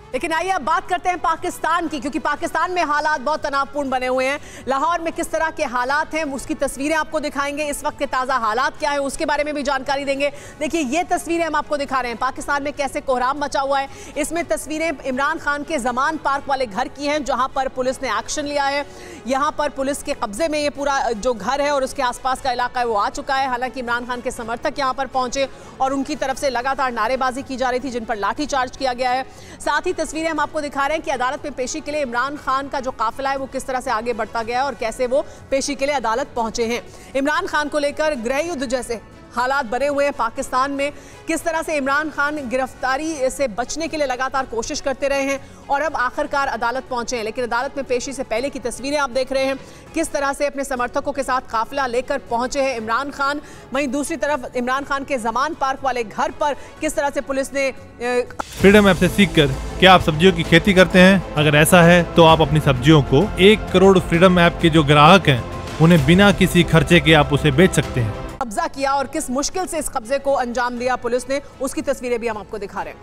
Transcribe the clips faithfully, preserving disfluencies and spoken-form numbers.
लेकिन आइए अब बात करते हैं पाकिस्तान की, क्योंकि पाकिस्तान में हालात बहुत तनावपूर्ण बने हुए हैं। लाहौर में किस तरह के हालात हैं उसकी तस्वीरें आपको दिखाएंगे। इस वक्त के ताज़ा हालात क्या है उसके बारे में भी जानकारी देंगे। देखिए ये तस्वीरें हम आपको दिखा रहे हैं पाकिस्तान में कैसे कोहराम मचा हुआ है। इसमें तस्वीरें इमरान खान के जमान पार्क वाले घर की हैं, जहां पर पुलिस ने एक्शन लिया है। यहां पर पुलिस के कब्जे में ये पूरा जो घर है और उसके आसपास का इलाका है वो आ चुका है। हालांकि इमरान खान के समर्थक यहां पर पहुंचे और उनकी तरफ से लगातार नारेबाजी की जा रही थी, जिन पर लाठीचार्ज किया गया है। साथ ही तस्वीरें हम आपको दिखा रहे हैं कि अदालत में पेशी के लिए इमरान खान का जो काफिला है वो किस तरह से आगे बढ़ता गया है और कैसे वो पेशी के लिए अदालत पहुंचे हैं। इमरान खान को लेकर गृह युद्ध जैसे हालात बने हुए हैं पाकिस्तान में। किस तरह से इमरान खान गिरफ्तारी से बचने के लिए लगातार कोशिश करते रहे हैं और अब आखिरकार अदालत पहुंचे हैं। लेकिन अदालत में पेशी से पहले की तस्वीरें आप देख रहे हैं, किस तरह से अपने समर्थकों के साथ काफिला लेकर पहुंचे हैं इमरान खान। वहीं दूसरी तरफ इमरान खान के जमान पार्क वाले घर पर किस तरह से पुलिस ने फ्रीडम ऐप से सीखकर क्या आप सब्जियों की खेती करते हैं? अगर ऐसा है तो आप अपनी सब्जियों को एक करोड़ फ्रीडम ऐप के जो ग्राहक हैं उन्हें बिना किसी खर्चे के आप उसे बेच सकते हैं। कब्जा किया और किस मुश्किल से इस कब्जे को अंजाम दिया पुलिस ने, उसकी तस्वीरें भी हम आपको दिखा रहे हैं।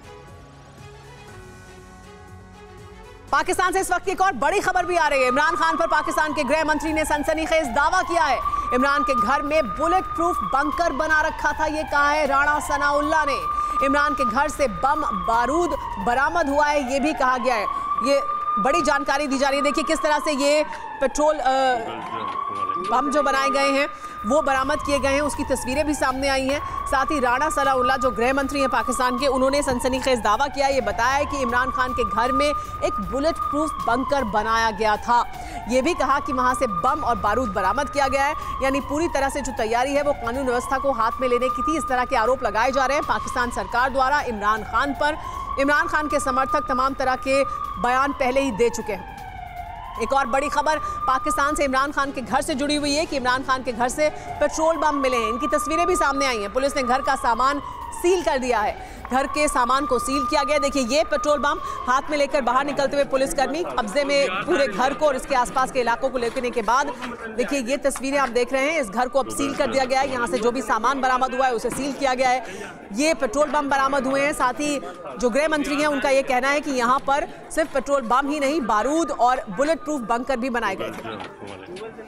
पाकिस्तान से इस वक्त एक और बड़ी खबर भी आ रही है। इमरान खान पर पाकिस्तान के गृह मंत्री ने सनसनीखेज दावा किया है। इमरान के घर में बुलेट प्रूफ बंकर बना रखा था, ये कहा है राणा सनाउल्लाह ने। इमरान के घर से बम बारूद बरामद हुआ है, ये भी कहा गया है। ये बड़ी जानकारी दी जा रही है। देखिए किस तरह से ये पेट्रोल बम जो बनाए गए हैं वो बरामद किए गए हैं, उसकी तस्वीरें भी सामने आई हैं। साथ ही राणा सनाउल्लाह जो गृह मंत्री हैं पाकिस्तान के, उन्होंने सनसनीखेज दावा किया। ये बताया है कि इमरान खान के घर में एक बुलेट प्रूफ बंकर बनाया गया था। ये भी कहा कि वहां से बम और बारूद बरामद किया गया है। यानी पूरी तरह से जो तैयारी है वो कानून व्यवस्था को हाथ में लेने की थी। इस तरह के आरोप लगाए जा रहे हैं पाकिस्तान सरकार द्वारा इमरान खान पर। इमरान खान के समर्थक तमाम तरह के बयान पहले ही दे चुके हैं। एक और बड़ी खबर पाकिस्तान से इमरान खान के घर से जुड़ी हुई है कि इमरान खान के घर से पेट्रोल बम मिले हैं। इनकी तस्वीरें भी सामने आई हैं। पुलिस ने घर का सामान सील कर दिया है। घर के सामान को सील किया गया। देखिए ये पेट्रोल बम हाथ में लेकर बाहर निकलते हुए पुलिसकर्मी कब्जे में पूरे घर को और इसके आसपास के इलाकों को लेने के बाद देखिए ये तस्वीरें आप देख रहे हैं। इस घर को अब सील कर दिया गया है। यहाँ से जो भी सामान बरामद हुआ है उसे सील किया गया है। ये पेट्रोल बम बरामद हुए हैं। साथ ही जो गृह मंत्री हैं उनका ये कहना है कि यहाँ पर सिर्फ पेट्रोल बम ही नहीं, बारूद और बुलेट प्रूफ बंकर भी बनाए गए थे।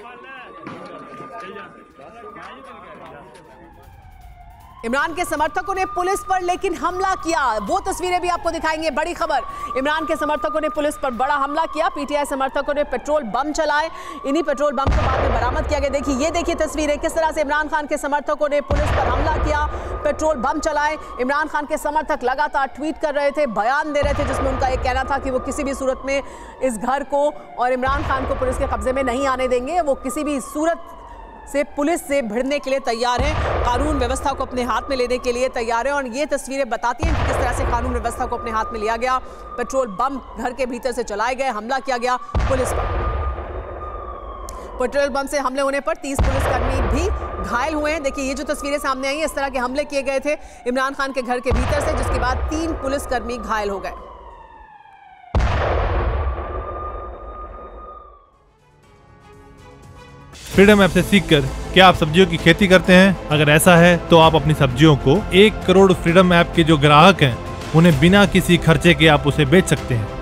इमरान के समर्थकों ने पुलिस पर लेकिन हमला किया, वो तस्वीरें भी आपको दिखाएंगे। बड़ी खबर, इमरान के समर्थकों ने पुलिस पर बड़ा हमला किया। पीटीआई समर्थकों ने पेट्रोल बम चलाए। इन्हीं पेट्रोल बम को बाद में बरामद किया गया। देखिए ये देखिए तस्वीरें, किस तरह से इमरान खान के समर्थकों ने पुलिस पर हमला किया, पेट्रोल बम चलाए। इमरान खान के समर्थक लगातार ट्वीट कर रहे थे, बयान दे रहे थे, जिसमें उनका ये कहना था कि वो किसी भी सूरत में इस घर को और इमरान खान को पुलिस के कब्जे में नहीं आने देंगे। वो किसी भी सूरत से पुलिस से भिड़ने के लिए तैयार हैं, कानून व्यवस्था को अपने हाथ में लेने के लिए तैयार हैं। और ये तस्वीरें बताती हैं कि किस तरह से कानून व्यवस्था को अपने हाथ में लिया गया। पेट्रोल बम घर के भीतर से चलाए गए, हमला किया गया पुलिस पर। पेट्रोल बम से हमले होने पर तीस पुलिसकर्मी भी घायल हुए हैं। देखिए ये जो तस्वीरें सामने आई हैं, इस तरह के हमले किए गए थे इमरान खान के घर के भीतर से, जिसके बाद तीन पुलिसकर्मी घायल हो गए। फ्रीडम ऐप से सीखकर क्या आप सब्जियों की खेती करते हैं? अगर ऐसा है तो आप अपनी सब्जियों को एक करोड़ फ्रीडम ऐप के जो ग्राहक हैं उन्हें बिना किसी खर्चे के आप उसे बेच सकते हैं।